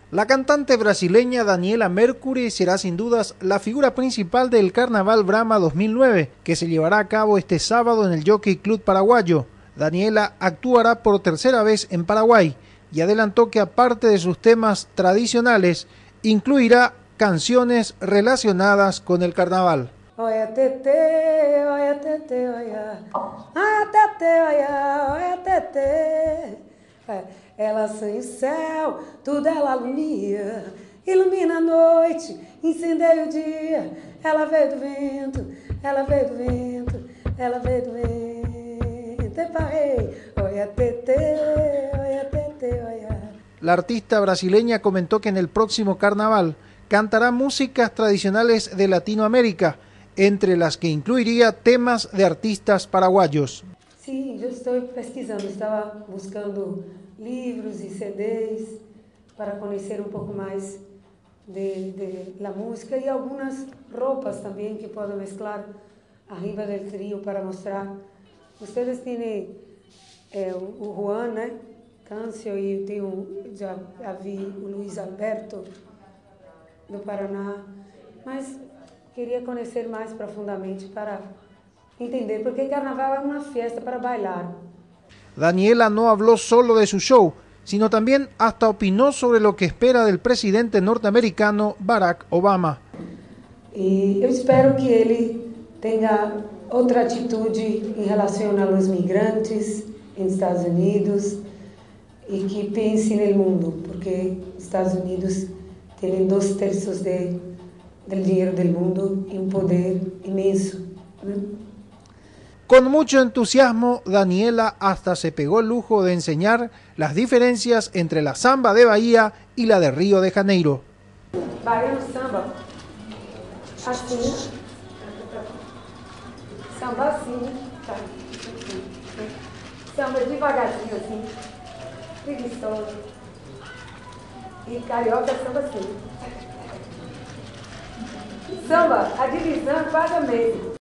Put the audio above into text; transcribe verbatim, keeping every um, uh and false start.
La cantante brasileña Daniela Mercury será sin dudas la figura principal del Carnaval Brahma dos mil nueve, que se llevará a cabo este sábado en el Jockey Club paraguayo. Daniela actuará por tercera vez en Paraguay y adelantó que aparte de sus temas tradicionales, incluirá canciones relacionadas con el carnaval. Oia tete, oia tete, oia, oia tete, oia, oia tete. Ela sem o céu, tudo ela alumia, ilumina a noite, incendeia o dia. Ela veio do vento, ela veio do vento, ela veio do vento. Eparei, oia tete, oia tete, oia. La artista brasileña comentó que en el próximo carnaval cantará músicas tradicionales de Latinoamérica, entre las que incluiría temas de artistas paraguayos. Sí, yo estoy pesquisando, estaba buscando livros e C Ds para conhecer um pouco mais de, de la música e algumas roupas também que posso mesclar arriba del trio para mostrar. Vocês têm é, o Juan, né? Câncio, e tenho, já, já vi o Luiz Alberto do Paraná, mas queria conhecer mais profundamente para entender, porque carnaval es una fiesta para bailar. Daniela no habló solo de su show, sino también hasta opinó sobre lo que espera del presidente norteamericano Barack Obama. Y yo espero que él tenga otra actitud en relación a los migrantes en Estados Unidos y que piense en el mundo, porque Estados Unidos tiene dos tercios de, del dinero del mundo y un poder inmenso, ¿no? Con mucho entusiasmo, Daniela hasta se pegó el lujo de enseñar las diferencias entre la samba de Bahía y la de Río de Janeiro. Baiano samba, assim, samba assim, tá? Samba devagarzinho assim, preguiçoso. E carioca samba assim. Samba, a divisão é quase a mesma.